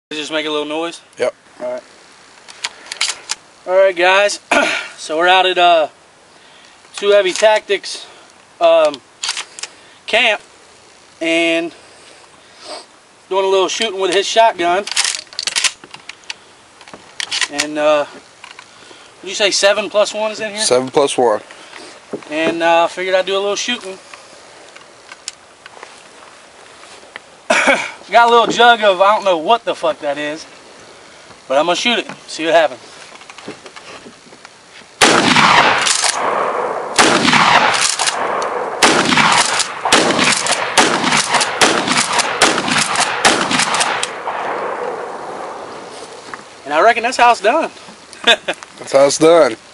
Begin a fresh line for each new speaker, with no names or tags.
Just make a little noise?
Yep.
Alright. Alright guys, so we're out at Too Heavy Tactics camp and doing a little shooting with his shotgun. And what did you say, 7 plus 1 is in here?
7 plus 1.
And figured I'd do a little shooting. Got a little jug of, I don't know what the fuck that is, but I'm gonna shoot it, see what happens. And I reckon that's how it's done.
That's how it's done.